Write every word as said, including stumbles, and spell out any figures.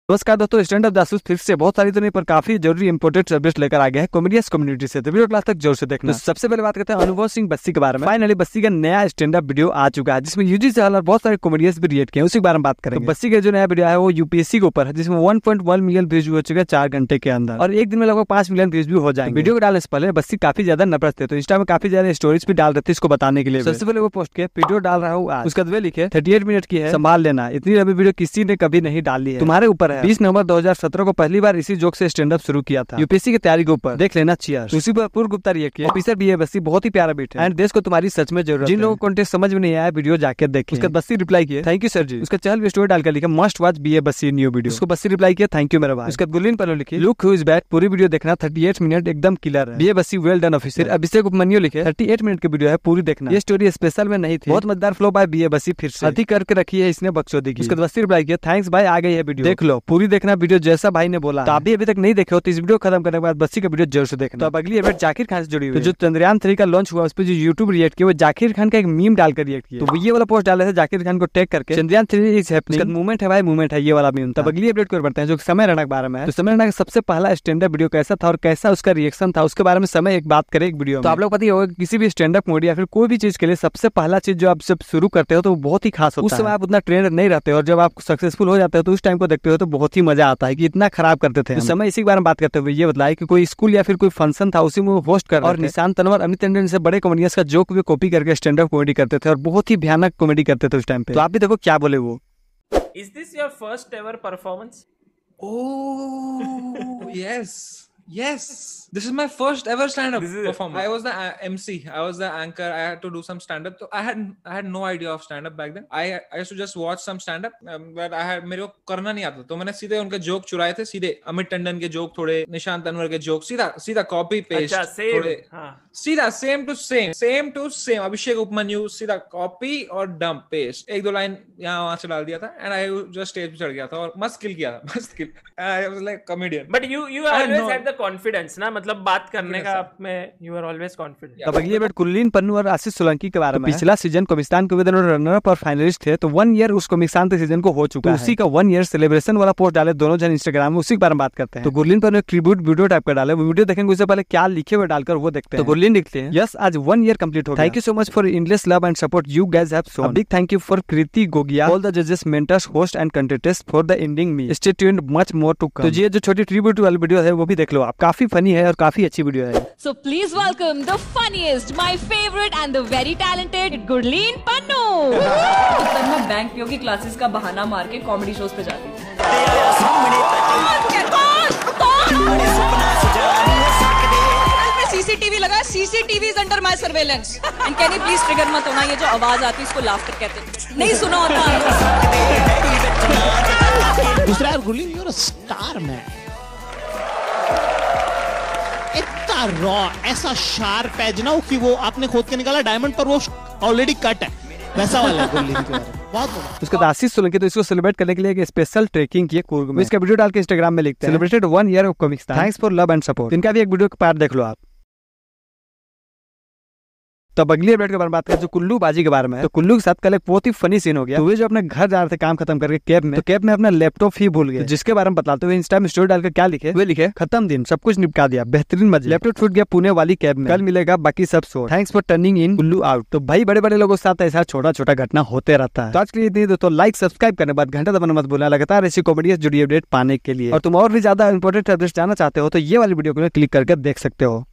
नमस्कार दोस्तों, stand up जासूस फिर से बहुत सारी तो नहीं पर काफी जरूरी इंपोर्टेंट अपडेट लेकर आ गया है कॉमेडियंस कम्युनिटी से, तो वीडियो क्लास तक जोर से देखना। तो सबसे पहले बात करते हैं अनुभव सिंह बस्सी के बारे में। फाइनली बस्सी का नया स्टैंड अप वीडियो आ चुका है जिसमें यूजी से और बहुत सारे कॉमेडियंस भी रिएक्ट किए, उसी के बारे में बात करेंगे। तो बस्सी का जो नया वीडियो है वो यूपीएससी के ऊपर है जिसमें one point one million views हो चुके हैं चार घंटे के अंदर, और एक दिन में लगभग पांच मिलियन व्यूज भी हो जाएंगे। वीडियो को डालने से पहले बस्सी काफी ज्यादा नफरत थे, तो इंस्टा में काफी ज्यादा स्टोरीज भी डाल रहे थे इसको बताने के लिए। सबसे पहले वो पोस्ट किया वीडियो डाल रहा हूँ आज, उसका वे लिखे थर्टी एट मिनट की है, संभाल लेना, इतनी लंबी वीडियो किसी ने कभी नहीं डाली है, तुम्हारे ऊपर है। बीस नवंबर दो हजार सत्रह को पहली बार इसी जोक से स्टैंड अप शुरू किया था, यूपीएससी की तैयारी के ऊपर, देख लेना चीयर्स। उसी पर पूर्व गुप्ता रिएक्ट किया, ऑफिसर भी है बस्सी, बहुत ही प्यारा बीट है एंड देश को तुम्हारी सच में जरूरत है। जिन लोगों को कंटेंट समझ में नहीं आया वीडियो जाके देखें। उसका बस्सी रिप्लाई किया थैंक यू सर जी। उसका चैनल स्टोरी डालकर लिखा must watch B A Bassi new video. उसको बस्सी रिप्लाई किया थैंक यू मेरा भाई। उसका गुलिन पर लिखी लुक हु इज बैक, पूरी वीडियो देखना, थर्टी एट मिनट एकदम किलर है, B A Bassi well done officer. Abhishek Upamanyu लिखे थर्टी एट मिनट की वीडियो है, पूरी देखना, ये स्टोरी स्पेशल में नहीं थी, बहुत मजेदार flow by B A Bassi, फिर से अधिक करके रखी है इसने बकचोदी की। उसका बस्सी रिप्लाई किया थैंक्स भाई, आ गई है वीडियो, देख लो पूरी देखना वीडियो जैसा भाई ने बोला। तो आप भी अभी तक नहीं देखे हो तो इस वीडियो खत्म करने के बाद बस्सी का वीडियो जरूर से देखना। तो अब अगली अपडेट जाकिर खान से जुड़ी हुई है। तो जो चंद्रयान थ्री का लॉन्च हुआ उस पर जो यूट्यूब रिएक्ट किया वो जाकिर खान का एक मीम डालकर रिएक्ट किया, तो ये वाला पोस्ट डाले थे जाकिर खान को टैग करके, Chandrayaan three is happening, movement है भाई, मूवमेंट है, ये वाला मीम। तब अगली अपडेट को बढ़ते हैं जो समय रैना के बारे में है। तो समय रैना का सबसे पहला स्टैंड अप वीडियो कैसा था और कैसा उसका रिएक्शन था उसके बारे में समय एक बात करे एक वीडियो। तो आप लोग पता ही होगा किसी भी स्टैंड अप कॉमेडी या फिर कोई भी चीज के लिए सबसे पहला चीज जो आप जब शुरू करते हो तो वो बहुत ही खास होता है। उस समय आप उतना ट्रेंड नहीं रहते और जब आप सक्सेसफुल हो जाते हो तो उस टाइम को देखते हो तो बहुत ही मजा आता है कि इतना खराब करते थे। समय इसी के बारे में बात करते हुए ये बताया कि कोई स्कूल या फिर कोई फंक्शन था उसी में वो होस्ट कर और निशांत तनवर अमित टंडन से बड़े कॉमेडियंस का जोक भी कॉपी करके स्टैंड अप कॉमेडी करते थे और बहुत ही भयानक कॉमेडी करते थे उस टाइम पे। तो आप भी देखो क्या बोले वो। Is this your first ever performance? Oh, yes. Yes. This is my first ever stand-up performance. I was the uh, M C. I was the anchor. I had to do some stand-up. So I had I had no idea of stand-up back then. I I used to just watch some stand-up, um, but I had मेरे को करना नहीं आता, तो मैंने सीधे उनके joke चुराए थे, सीधे अमित टंडन के जोक, थोड़े निशांत तनवर के जोक, सीधा सीधा कॉपी पेस्ट, अच्छा, same, थोड़े हाँ. सीधा same to same same to same Abhishek Upamanyu, सीधा कॉपी और डंप पेस्ट, एक दो लाइन यहाँ वहां से डाल दिया था एंड आई जस्ट स्टेज पे चढ़ गया था और मस्त किल किया था, मस्त kill. I was like comedian. But you you always had the confidence ना, मतलब बात करने का में यू आर ऑलवेज कॉन्फिडेंट। अब अगली बात कुलीन पन्नू और आशीष सोलंकी के बारे में। पिछला सीजन कोमिस्तान के विदन रनर अप और फाइनलिस्ट थे, तो वन ईयर उस कोमिस्तान के सीजन को हो चुका है, उसी का वन ईयर सेलिब्रेशन वाला पोस्ट डाले दोनों जन इंस्टाग्राम में, उसी के बारे में बात करते हैं। तो गुरलीन पर ट्रिब्यूट वीडियो टाइप का डाले, वो वीडियो देखेंगे उससे पहले क्या लिखे हुए डालकर वो देखते हैं। तो गुरलीन लिखते हैं यस आज वन ईयर कंप्लीट हो गया, thank you so much for endless love and support you guys have shown, big thank you for Kriti Gogia, all the जजेस mentors host and contestants for the ending me, stay tuned much more to come. तो ये जो छोटी tribute वाली video है वो भी देख लो आप, काफी फनी है और काफी अच्छी वीडियो है। So please welcome the funniest, my favorite and the very talented Gurleen Pannu. तब मैं बैंक पीओ की क्लासेस का बहाना मार के कॉमेडी शोज पे जाती थी। सीसीटीवी लगा, CCTV is under my surveillance and can you please trigger मत होना, ये जो आवाज आती है इसको लाफ्टर कहते हैं, नहीं सुना होता। दूसरा यार Gurleen you are a star man, इतना रॉ ऐसा शार्प एज ना कि वो आपने खोद के निकाला डायमंड पर वो ऑलरेडी कट है, वैसा वाला है गुरलीन के बारे में, बहुत बड़ा। उसके बाद आशीष सोलंकी तो इसको सेलिब्रेट करने के लिए एक स्पेशल ट्रेकिंग की कुर्ग में, इसका वीडियो डाल के इंस्टाग्राम में लिखते हैं celebrated one year of comics, thanks for love and support. इनका भी एक वीडियो का पार्ट देख लो आप। तब अगली अपडेट के बारे में बात करें जो कुल्लू बाजी के बारे में। तो कुल्लू के साथ कल एक बहुत ही फनी सीन हो गया, तो वे जो अपने घर जा रहे थे काम खत्म करके कैब में, तो कैब में अपना लैपटॉप ही भूल गए, तो जिसके बारे में बताते हुए इंस्टा में स्टोरी डालकर क्या लिखे, वे लिखे खत्म दिन सब कुछ निपटा दिया, बेहतरीन मजे, लैपटॉप छूट गया पुणे वाली कैब में, कल मिलेगा बाकी सब so, thanks for turning in Kullu out. तो भाई बड़े बड़े लोगों के साथ ऐसा छोटा छोटा घटना होते रहता है। तो आज के लिए इतनी दोस्तों, लाइक सब्सक्राइब करने बाद घंटा दबाना मत भूलना लगातार ऐसी कॉमेडी जुड़ी अपडेट पाने के लिए। और तुम और भी ज्यादा इंपॉर्टेंट अपडेट जानना चाहते हो तो ये वाली वीडियो को क्लिक करके देख सकते हो।